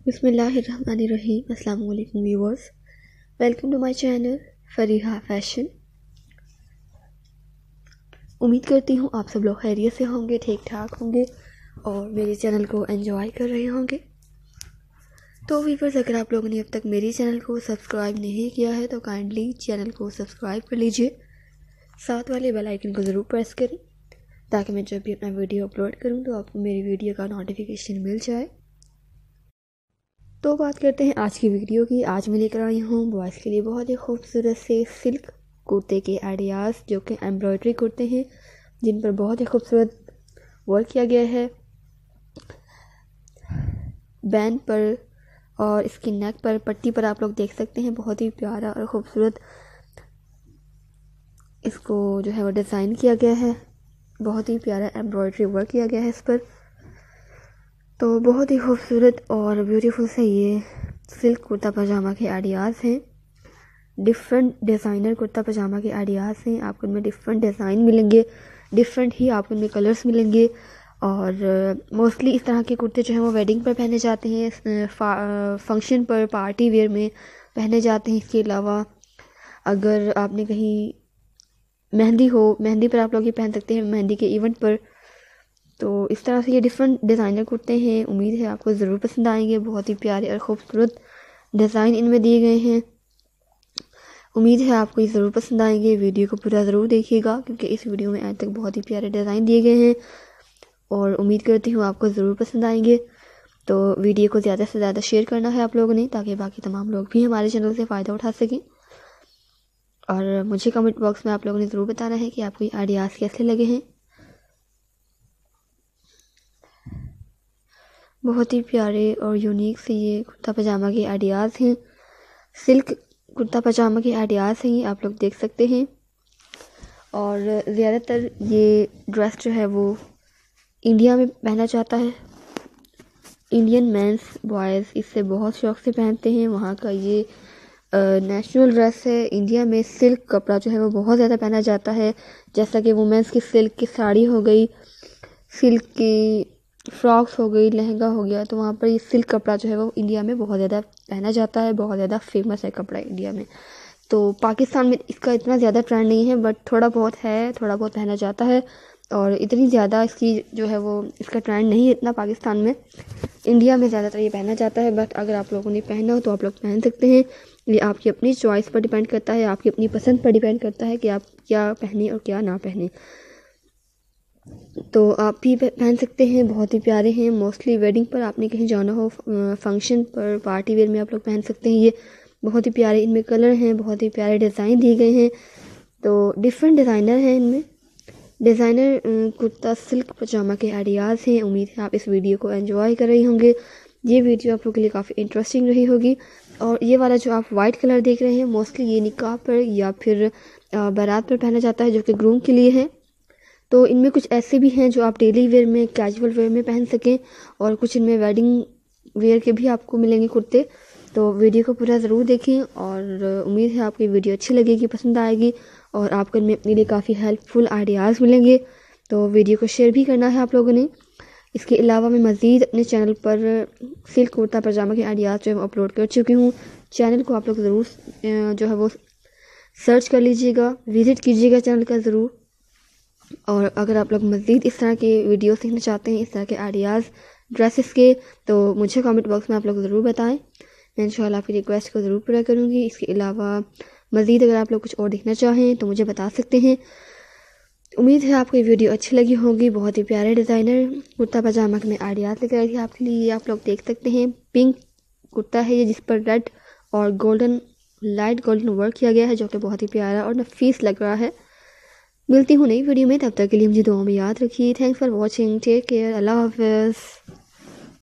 बिस्मिल्लाहिर्रहमानिर्रहीम। अस्सलाम वालेकुम viewers, welcome to my channel Fariha fashion. उम्मीद करती हूँ आप सब लोग खैरियत से होंगे, ठीक ठाक होंगे और मेरे चैनल को एंजॉय कर रहे होंगे। तो व्यूअर्स, अगर आप लोगों ने अब तक मेरे चैनल को सब्सक्राइब नहीं किया है तो काइंडली चैनल को सब्सक्राइब कर लीजिए, साथ वाले बेल आइकन को ज़रूर प्रेस करें ताकि मैं जब भी अपना वीडियो अपलोड करूँ तो आपको मेरी वीडियो का नोटिफिकेशन मिल जाए। तो बात करते हैं आज की वीडियो की। आज मैं लेकर आई हूँ बॉयज़ के लिए बहुत ही खूबसूरत से सिल्क कुर्ते के आइडियाज़, जो कि एम्ब्रॉयडरी कुर्ते हैं जिन पर बहुत ही खूबसूरत वर्क किया गया है बैंड पर और इसकी नेक पर, पट्टी पर आप लोग देख सकते हैं। बहुत ही प्यारा और ख़ूबसूरत इसको जो है वो डिज़ाइन किया गया है, बहुत ही प्यारा एम्ब्रॉयडरी वर्क किया गया है इस पर। तो बहुत ही खूबसूरत और ब्यूटीफुल से ये सिल्क कुर्ता पजामा के आइडियाज़ हैं। डिफरेंट डिज़ाइनर कुर्ता पजामा के आइडियाज़ हैं। आपको इनमें डिफरेंट डिज़ाइन मिलेंगे, डिफरेंट ही आपको इनमें कलर्स मिलेंगे और मोस्टली इस तरह के कुर्ते जो हैं वो वेडिंग पर पहने जाते हैं, फंक्शन पर, पार्टी वेयर में पहने जाते हैं। इसके अलावा अगर आपने कहीं मेहंदी हो, मेहंदी पर आप लोग ये पहन सकते हैं, मेहंदी के इवेंट पर। तो इस तरह से ये डिफरेंट डिज़ाइनर कुर्ते हैं। उम्मीद है आपको ज़रूर पसंद आएंगे। बहुत ही प्यारे और ख़ूबसूरत डिज़ाइन इनमें दिए गए हैं। उम्मीद है आपको ये ज़रूर पसंद आएंगे। वीडियो को पूरा ज़रूर देखिएगा क्योंकि इस वीडियो में आज तक बहुत ही प्यारे डिज़ाइन दिए गए हैं और उम्मीद करती हूँ आपको ज़रूर पसंद आएंगे। तो वीडियो को ज़्यादा से ज़्यादा शेयर करना है आप लोगों ने, ताकि बाकी तमाम लोग भी हमारे चैनल से फ़ायदा उठा सकें। और मुझे कमेंट बॉक्स में आप लोगों ने ज़रूर बताना है कि आपको ये आइडियाज़ कैसे लगे हैं। बहुत ही प्यारे और यूनिक से ये कुर्ता पजामा के आइडियाज़ हैं, सिल्क कुर्ता पजामा के आइडियाज़ हैं, ये आप लोग देख सकते हैं। और ज़्यादातर ये ड्रेस जो है वो इंडिया में पहना जाता है। इंडियन मेंस बॉयज़ इससे बहुत शौक़ से पहनते हैं। वहाँ का ये नेशनल ड्रेस है। इंडिया में सिल्क कपड़ा जो है वो बहुत ज़्यादा पहना जाता है, जैसा कि वुमेंस की सिल्क की साड़ी हो गई, सिल्क की फ्रॉक्स हो गई, लहंगा हो गया। तो वहाँ पर ये सिल्क कपड़ा जो है वो इंडिया में बहुत ज़्यादा पहना जाता है, बहुत ज़्यादा फेमस है कपड़ा इंडिया में। तो पाकिस्तान में इसका इतना ज़्यादा ट्रेंड नहीं है, बट थोड़ा बहुत है, थोड़ा बहुत पहना जाता है और इतनी ज़्यादा इसकी जो है वो इसका ट्रेंड नहीं है इतना पाकिस्तान में। इंडिया में ज़्यादातर ये पहना जाता है, बट अगर आप लोगों ने पहना हो तो आप लोग पहन सकते हैं। ये आपकी अपनी चॉइस पर डिपेंड करता है, आपकी अपनी पसंद पर डिपेंड करता है कि आप क्या पहने और क्या ना पहने। तो आप भी पहन सकते हैं, बहुत ही प्यारे हैं। मोस्टली वेडिंग पर आपने कहीं जाना हो, फंक्शन पर, पार्टी वेयर में आप लोग पहन सकते हैं। ये बहुत ही प्यारे इनमें कलर हैं, बहुत ही प्यारे डिज़ाइन दिए गए हैं। तो डिफरेंट डिज़ाइनर हैं इनमें। डिज़ाइनर कुर्ता सिल्क पजामा के आइडियाज़ हैं। उम्मीद है आप इस वीडियो को एंजॉय कर रहे होंगे। ये वीडियो आप लोगों के लिए काफ़ी इंटरेस्टिंग रही होगी। और ये वाला जो आप वाइट कलर देख रहे हैं, मोस्टली ये निकाह पर या फिर बारात पर पहना जाता है, जो कि ग्रूम के लिए है। तो इनमें कुछ ऐसे भी हैं जो आप डेली वेयर में, कैजुअल वेयर में पहन सकें, और कुछ इनमें वेडिंग वेयर के भी आपको मिलेंगे कुर्ते। तो वीडियो को पूरा ज़रूर देखें और उम्मीद है आपको वीडियो अच्छी लगेगी, पसंद आएगी और आपको इनमें अपने लिए काफ़ी हेल्पफुल आइडियाज़ मिलेंगे। तो वीडियो को शेयर भी करना है आप लोगों ने। इसके अलावा मैं मज़ीद अपने चैनल पर सिल्क कुर्ता पजामा के आइडियाज़ जो है अपलोड कर चुकी हूँ। चैनल को आप लोग ज़रूर जो है वो सर्च कर लीजिएगा, विज़िट कीजिएगा चैनल का ज़रूर। और अगर आप लोग मज़ीद इस तरह के वीडियो सीखना चाहते हैं, इस तरह के आइडियाज़ ड्रेसेस के, तो मुझे कमेंट बॉक्स में आप लोग ज़रूर बताएं। मैं इंशाल्लाह आपकी रिक्वेस्ट को ज़रूर पूरा करूँगी। इसके अलावा मज़ीद अगर आप लोग कुछ और देखना चाहें तो मुझे बता सकते हैं। उम्मीद है आपको ये वीडियो अच्छी लगी होगी। बहुत ही प्यारे डिज़ाइनर कुर्ता पजामा के मैं आइडियाज़ लेकर आई थी आपके लिए। आप लोग देख सकते हैं पिंक कुर्ता है ये, जिस पर रेड और गोल्डन, लाइट गोल्डन वर्क किया गया है, जो कि बहुत ही प्यारा और नफीस लग रहा है। मिलती हूँ नई वीडियो में, तब तक के लिए मुझे दुआ में याद रखिए। Thanks for watching, take care, अल्लाह हाफ़िज़।